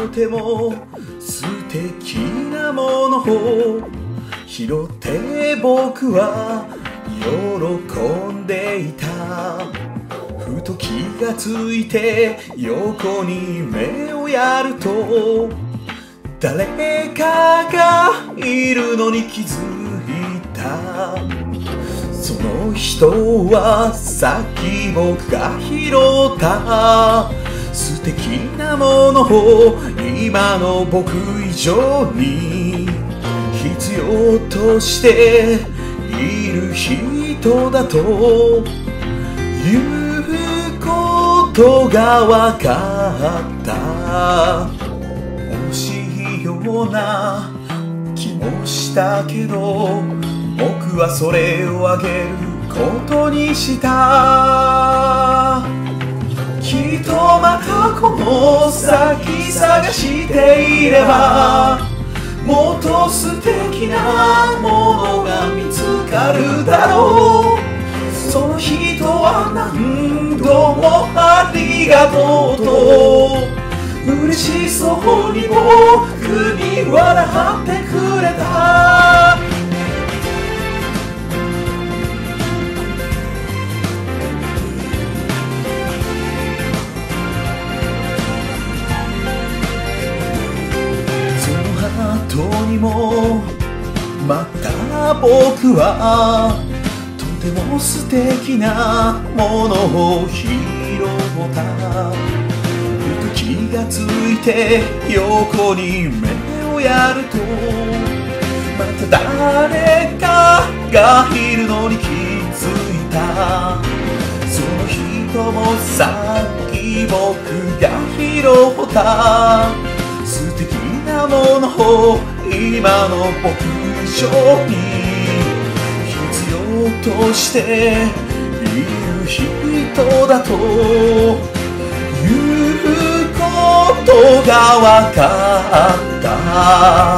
とても素敵なものを拾って僕は喜んでいた。ふと気がついて横に目をやると誰かがいるのに気づいた。その人はさっき僕が拾った素敵なものを今の僕以上に必要としている人だということがわかった。惜しいような気もしたけど僕はそれをあげることにした。きっとまたこの先探していればもっと素敵なものが見つかるだろう。その人は何度もありがとうと嬉しそうに僕に笑ってくれた。その後にもまた僕はとても素敵なものを拾った。ふと気がついて横に目をやるとまた誰かがいるのに気づいた。その人もさっき僕が拾った素敵なものを今の僕以上に必要としている人だということがわかった。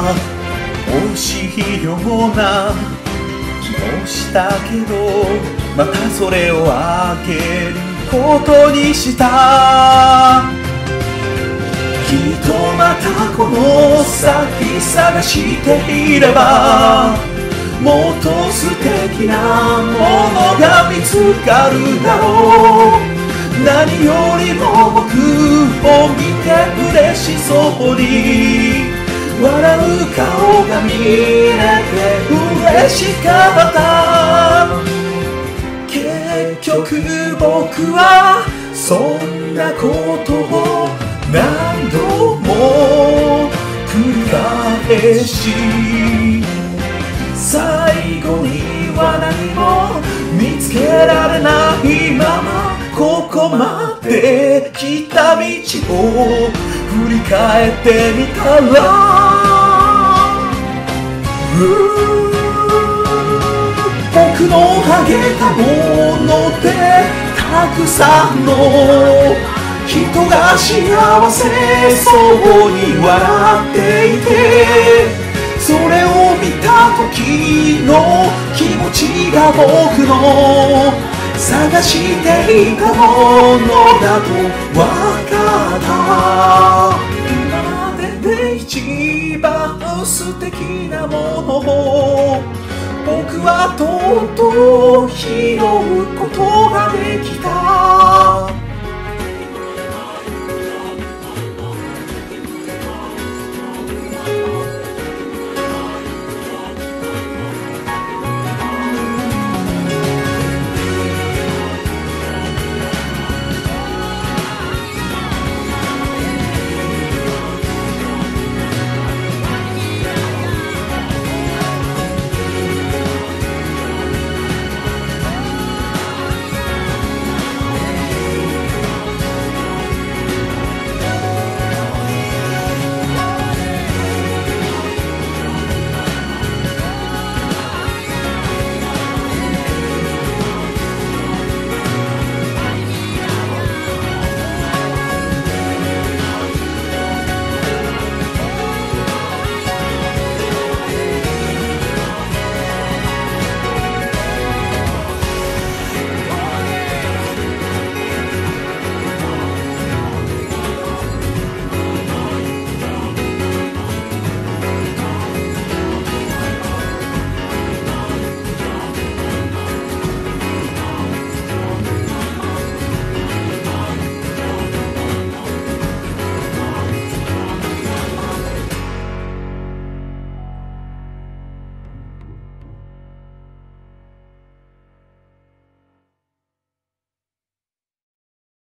惜しいような気もしたけどまたそれをあげることにした。きっとまたこの先探していればもっと素敵なものが見つかるだろう。何よりも僕を見て嬉しそうに笑う顔が見れて嬉しかった。結局僕はそんなことを何度も繰り返し最後には何も見つけられないままここまで来た道を振り返ってみたら僕のあげたものでたくさんの人が幸せそうに笑っていてそれを見た時の気持ちが僕の探していたものだと分かった。今までで一番素敵なものを僕はとうとう拾うことができた。